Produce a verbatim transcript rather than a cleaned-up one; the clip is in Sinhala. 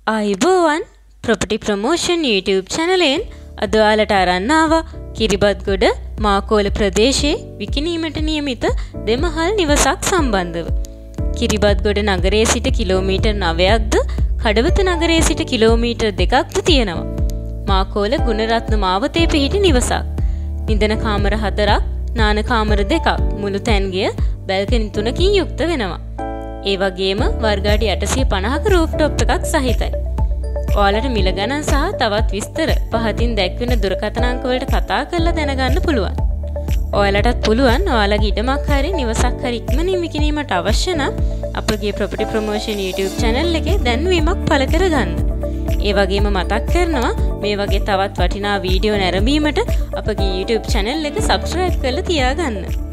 ආයුබෝවන් ප්‍රොපර්ටි ප්‍රමෝෂන් YouTube channelෙන් අද ඔයාලට අරන් ආවා කිරිබත්ගොඩ මාකෝල ප්‍රදේශයේ විකිණීමට නියමිත දෙමහල් නිවසක් සම්බන්ධව. කිරිබත්ගොඩ නගරයේ සිට කිලෝමීටර් නවයක්ද කඩවත නගරයේ සිට කිලෝමීටර් දෙකක්ද තියෙනවා. මාකෝල ගුණරත්න මාවතේ පිහිටි නිවසක්. නිදන කාමර හතරක්, නාන කාමර දෙකක්, මුළු තැන්ගිය බැල්කනි තුනකින් යුක්ත වෙනවා. ඒ වගේම වර්ග අඩි අටසිය පනහක රූෆ්ටොප් එකක් සහිතයි. ඔයාලට මිල ගණන් සහ තවත් විස්තර පහතින් දැක්වෙන දුරකථන අංක වලට කතා කරලා දැනගන්න පුළුවන්. ඔයාලටත් පුළුවන් ඔයාලගේ ඉඩමක් හරි නිවසක් හරි ඉක්මනින් විකිණීමට අවශ්‍ය නම් අපගේ ප්‍රොපර්ටි ප්‍රොමෝෂන් YouTube channel එකේ දැන්වීමක් පළ කරගන්න. ඒ වගේම මතක් කරනවා මේ වගේ තවත් වටිනා වීඩියෝ නැරඹීමට අපගේ YouTube channel එක subscribe කරලා තියාගන්න.